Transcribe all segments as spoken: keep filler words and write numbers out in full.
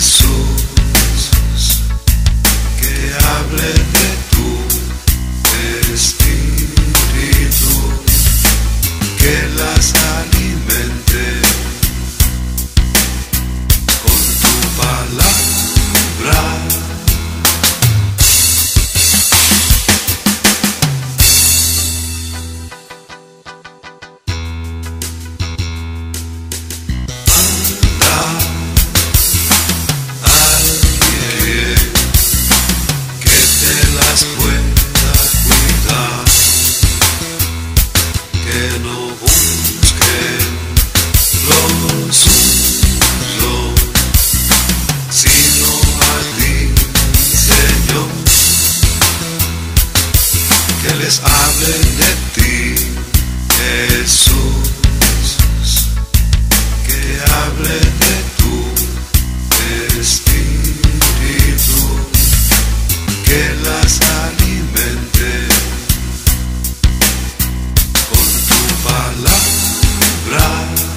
Jesús, que hable de tu espíritu, que las alimente con tu palabra. Que les hable de ti, Jesús, que hable de tu espíritu, que las alimente con tu palabra.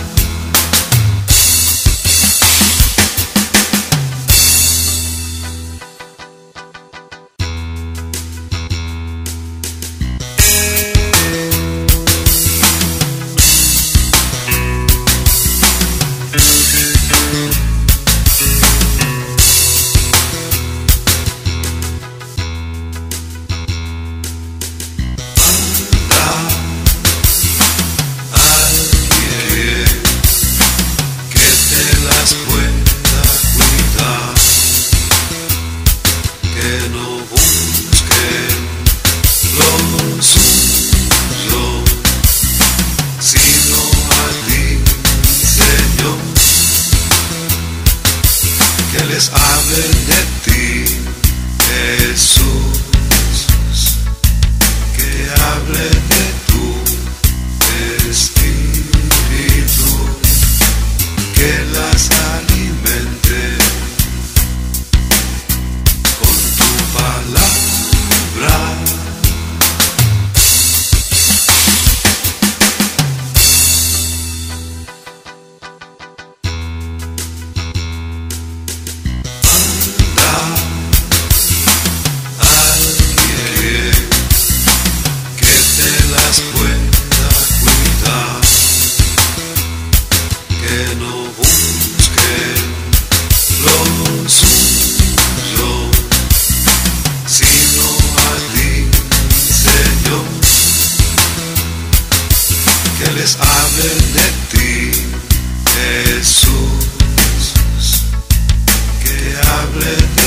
Que les hable de ti, Jesús, que hable de tu espíritu, que las alimente con tu palabra. Que les hable de ti, Jesús, que hable de